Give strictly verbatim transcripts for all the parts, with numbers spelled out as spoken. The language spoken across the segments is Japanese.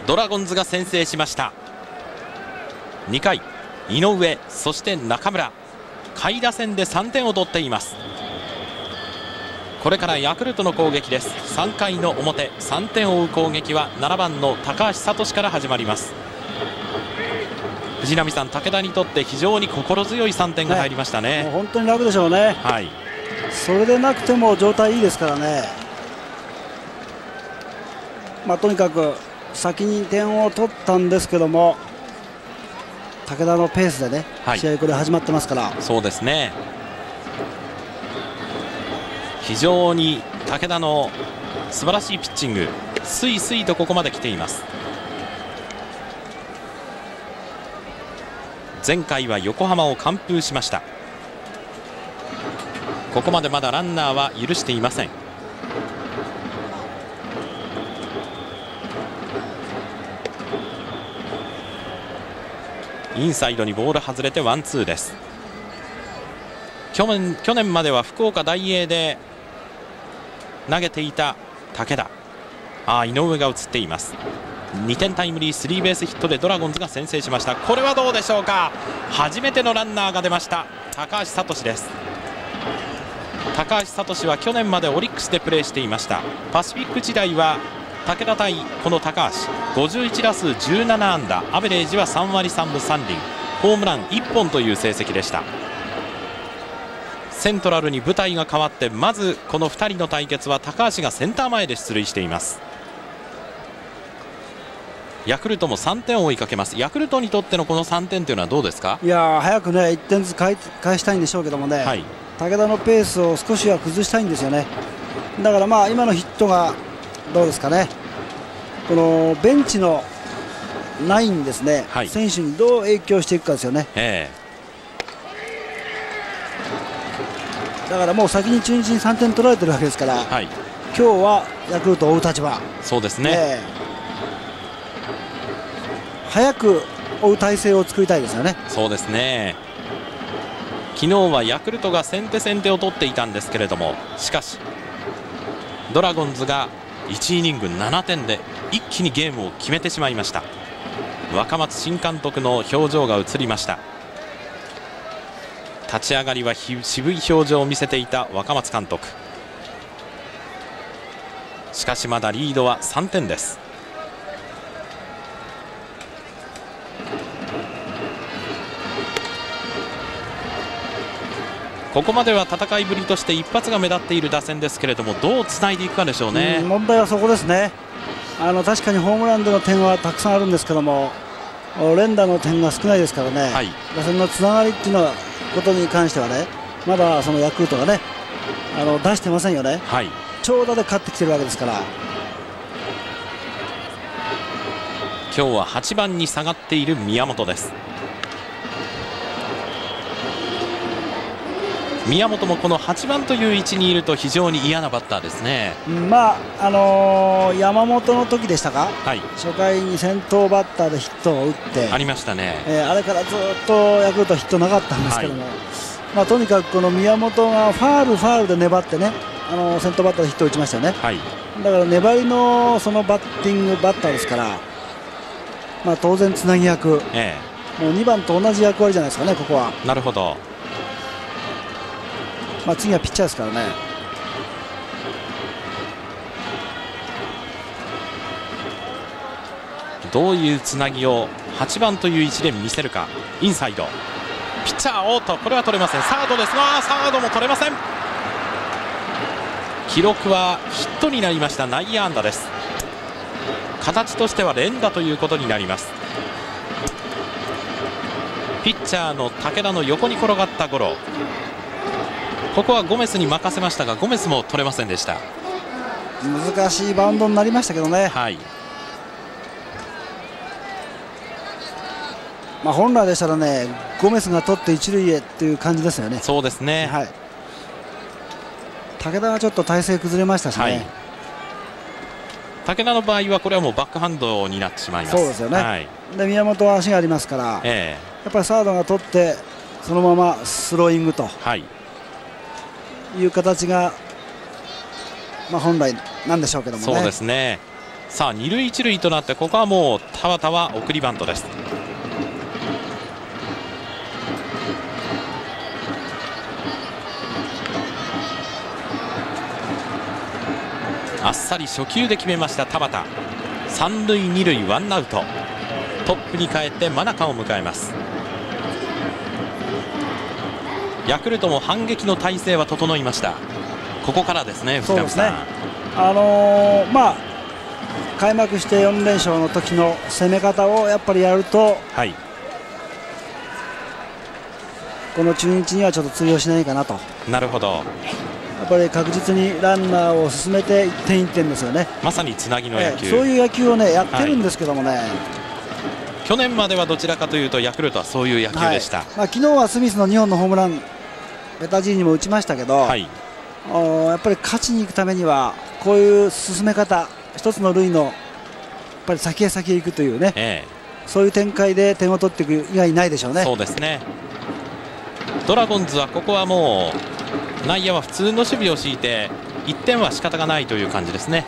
ドラゴンズが先制しました。にかい井上、そして中村、下位打線でさんてんを取っています。これからヤクルトの攻撃です。さんかいの表、さんてんを追う攻撃はななばんの高橋聡から始まります。藤波さん、武田にとって非常に心強いさんてんが入りましたね。 もう本当に楽でしょうね。 はい、 それでなくても状態いいですからね。まあ、とにかく先に点を取ったんですけども、武田のペースでね、はい、試合これ始まってますから。 そうですね、非常に武田の素晴らしいピッチング、スイスイとここまで来ています。前回は横浜を完封しました。ここまでまだランナーは許していません。インサイドにボール外れてワンツーです。去年、去年までは福岡ダイエーで投げていた武田、あ井上が映っています。にてんタイムリースリーベースヒットでドラゴンズが先制しました。これはどうでしょうか。初めてのランナーが出ました。高橋聡です。高橋聡は去年までオリックスでプレーしていました。パシフィック時代は武田対この高橋、ごじゅういちだすうじゅうななあんだ、アベレージはさんわりさんぶさんりん、ホームランいっぽんという成績でした。セントラルに舞台が変わって、まずこのふたりの対決は高橋がセンター前で出塁しています。ヤクルトもさんてんを追いかけます。ヤクルトにとってのこのさんてんというのはどうですか。 いや早くねいってんずつ返したいんでしょうけどもね、はい、武田のペースを少しは崩したいんですよね。だからまあ今のヒットがどうですかね、このベンチのナインですね、はい、選手にどう影響していくかですよね。えー、だからもう先に中日にさんてん取られてるわけですから、はい、今日はヤクルトを追う立場。 そうですね、 えー、早く追う体制を作りたいですよね。 そうですね、昨日はヤクルトが先手先手を取っていたんですけれども、しかしドラゴンズがいちイニングななてんで一気にゲームを決めてしまいました。若松新監督の表情が映りました。立ち上がりは渋い表情を見せていた若松監督。しかしまだリードはさんてんです。ここまでは戦いぶりとして一発が目立っている打線ですけれども、どうつないでいくかでしょうね。 うん、問題はそこですね。あの確かにホームランでの点はたくさんあるんですけども、連打の点が少ないですからね、はい、打線のつながりっていうのはことに関してはね、まだそのヤクルトがねあの出してませんよね、はい、長打で勝ってきてるわけですから。 今日ははちばんに下がっている宮本です。宮本もこのはちばんという位置にいると非常に嫌なバッターですね。 まああのー、山本の時でしたか、はい、初回に先頭バッターでヒットを打ってありましたね、 えー、あれからずっとヤクルトヒットなかったんですけども、はい、まあ、とにかくこの宮本がファールファールで粘ってね、あのー、先頭バッターでヒットを打ちましたよね、はい、だから粘りのそのバッティングバッターですから、まあ、当然つなぎ役、ええ、もうにばんと同じ役割じゃないですかね、ここは。 なるほど。 まあ次はピッチャーですからね。 どういうつなぎをはちばんという位置で見せるか。インサイドピッチャーオート、これは取れません。サードですが、サードも取れません。記録はヒットになりました。内野安打です。形としては連打ということになります。ピッチャーの武田の横に転がったゴロ、ここはゴメスに任せましたが、ゴメスも取れませんでした。 難しいバウンドになりましたけどね、はい、まあ本来でしたらね、ゴメスが取って一塁へっていう感じですよね。 そうですね、はい、 武田はちょっと体勢崩れましたしね、はい、 武田の場合はこれはもうバックハンドになってしまいます。 そうですよね、はい、で宮本は足がありますから、えー、やっぱりサードが取ってそのままスローイングと、はい、いう形が、まあ、本来なんでしょうけどもね。 そうですね、 さあ二塁一塁となって、ここはもう田端は送りバントです。あっさり初球で決めました田端。三塁二塁ワンアウト、トップに帰って真中を迎えます。ヤクルトも反撃の体勢は整いました。ここからですね、藤上さん。 あのー、まあ開幕してよん連勝の時の攻め方をやっぱりやると、はい、この中日にはちょっと通用しないかなと。なるほど。やっぱり確実にランナーを進めていってんいってんですよね。まさにつなぎの野球、えー、そういう野球をねやってるんですけどもね、はい、 去年まではどちらかというとヤクルトはそういう野球でした。はい、 まあ、昨日はスミスのにほんのホームランベタジーにも打ちましたけど、はい、やっぱり勝ちに行くためにはこういう進め方、一つの塁のやっぱり先へ先へ行くというね、えー、そういう展開で点を取っていく以外ないでしょうね。 そうですね。ドラゴンズはここはもう内野は普通の守備を敷いていってんは仕方がないという感じですね。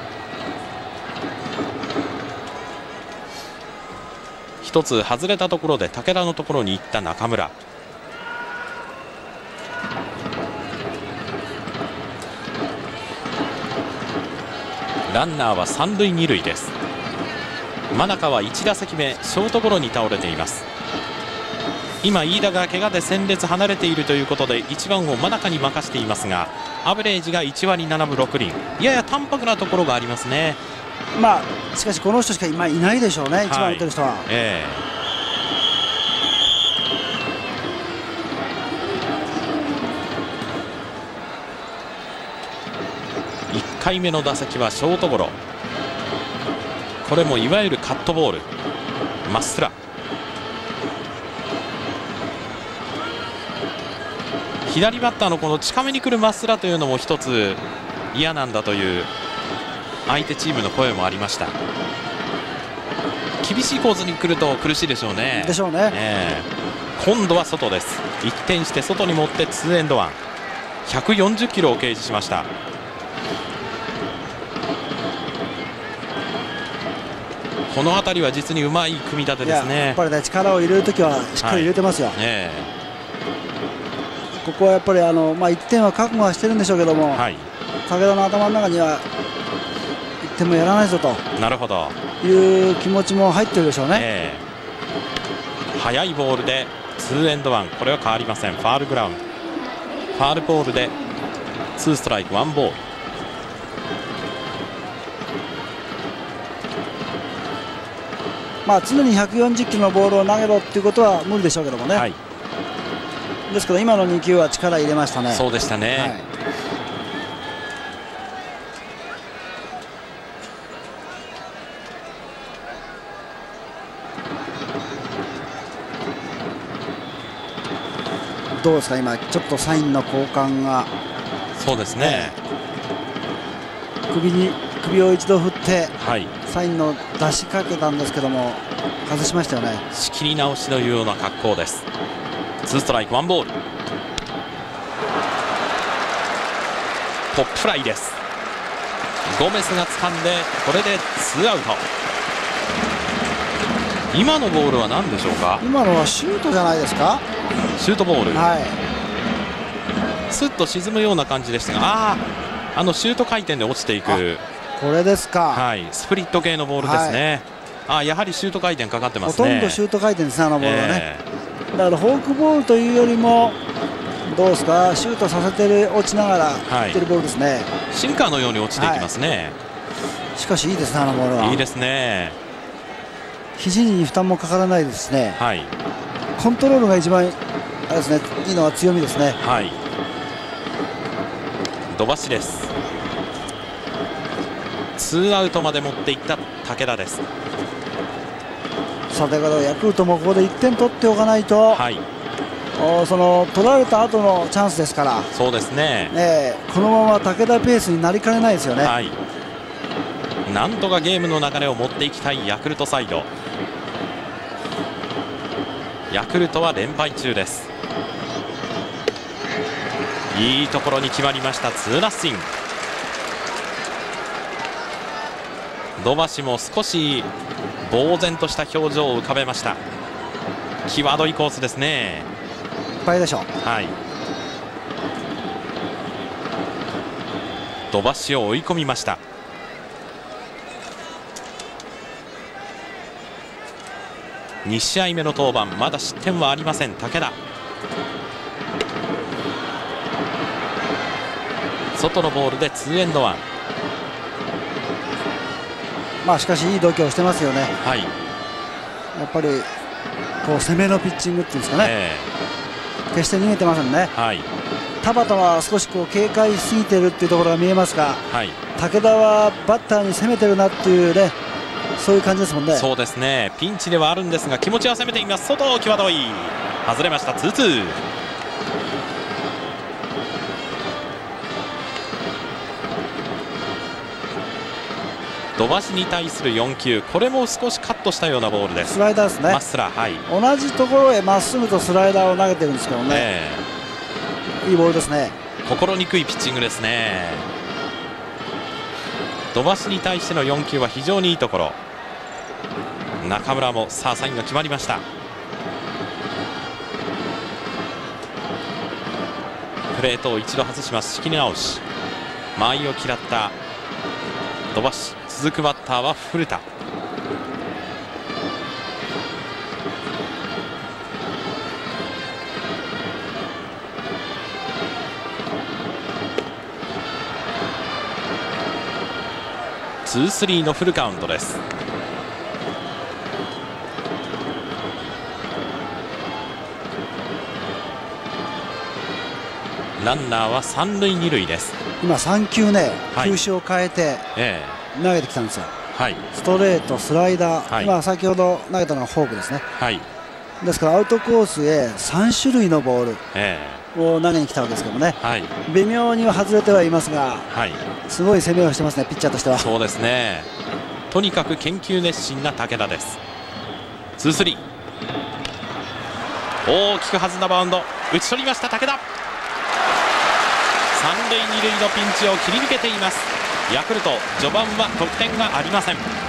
一つ外れたところで武田のところに行った中村。ランナーは三塁二塁です。真中はいち打席目ショートゴロに倒れています。今飯田が怪我で戦列離れているということでいちばんを真中に任せていますが、アベレージがいちわりななぶろくりん、やや淡白なところがありますね。 まあしかしこの人しか今いないでしょうね、はい、いちばん打ってる人は。えー、いっかいめの打席はショートゴロ。これもいわゆるカットボール。まっすら左バッターのこの近めに来るまっすらというのも一つ嫌なんだという相手チームの声もありました。厳しいコースに来ると苦しいでしょうね。 でしょうね、 えー、今度は外です。一転して外に持ってツーエンドワン、ひゃくよんじゅっキロを掲示しました。この辺りは実にうまい組み立てですね。 やっぱりね、力を入れるときはしっかり入れてますよ。はい、えーここはやっぱりあの、まあ、いってんは覚悟はしてるんでしょうけども、はい、武田の頭の中にはいってんもやらないぞとなるほどいう気持ちも入ってるでしょうね。えー、速いボールでツーエンドワン、これは変わりません。ファールグラウンド、ファールボールでツーストライクワンボール。 まあ常にひゃくよんじゅっキロのボールを投げろっていうことは無理でしょうけどもね、はい、ですけど今のに球は力入れましたね。 そうでしたね、はい、 どうですか今ちょっとサインの交換が。 そうですね、 えー、首に首を一度振って、はい、サインの出しかけたんですけども外しましたよね。 仕切り直しというような格好です。ツーストライクワンボール。ポップフライです。ゴメスが掴んでこれでツーアウト。今のボールは何でしょうか。 今のはシュートじゃないですか。 シュートボール、 はい、 スッと沈むような感じでしたが、ああ、あのシュート回転で落ちていく、 これですか。 はい、スプリット系のボールですね。はい、あ、やはりシュート回転かかってますね。 ほとんどシュート回転ですね、あのボールはね。えー、だからフォークボールというよりもどうですか、シュートさせてる落ちながらいってるボールですね、はい、 シンカーのように落ちていきますね。はい、 しかしいいですね、あのボールは。 いいですね。 肘に負担もかからないですね。はい、コントロールが一番あれですね、いいのは強みですね。はい、 土橋です。ツーアウトまで持っていった武田です。 さてからヤクルトもここでいってん取っておかないと、はい、その取られた後のチャンスですから。 そうですね、 ね、このまま武田ペースになりかねないですよね。はい、 なんとかゲームの流れを持っていきたいヤクルトサイド。ヤクルトは連敗中です。いいところに決まりました。ツーナッシング。 土橋も少し呆然とした表情を浮かべました。際どいコースですね。 いっぱいでしょう。 はい、土橋を追い込みました。に試合目の登板、まだ失点はありません武田。外のボールでツーエンドワン。 まあしかしいい度胸してますよね。 はい、 やっぱりこう攻めのピッチングっていうんですかね、えー、決して逃げてませんね。 はい、 田端は少しこう警戒しすぎてるっていうところが見えますが、はい、武田はバッターに攻めてるなっていうね、そういう感じですもんね。 そうですね、ピンチではあるんですが気持ちは攻めています。外際どい、外れました。ツーツー。土橋に対するよん球、これも少しカットしたようなボールです。 スライダーですね。 マッスラー、はい、 同じところへまっすぐとスライダーを投げてるんですけどね、えー、いいボールですね。 心にくいピッチングですね。土橋に対してのよん球は非常にいいところ。中村もさあサインが決まりました。プレートを一度外します。仕切り直し、間合いを嫌った土橋。続くバッターは古田。ツースリーのフルカウントです。ランナーは三塁二塁です。 今さん球ね、はい、球種を変えて投げてきたんですよ。はい、ストレート、スライダー、はい、今先ほど投げたのはフォークですね。はい、ですからアウトコースへさん種類のボールを投げに来たわけですけどもね、はい、微妙には外れてはいますが、はい、すごい攻めをしてますね、ピッチャーとしては。 そうですね、とにかく研究熱心な武田です。ツースリー、大きく弾んだバウンド、打ち取りました武田。三塁二塁のピンチを切り抜けています。ヤクルト、序盤は得点がありません。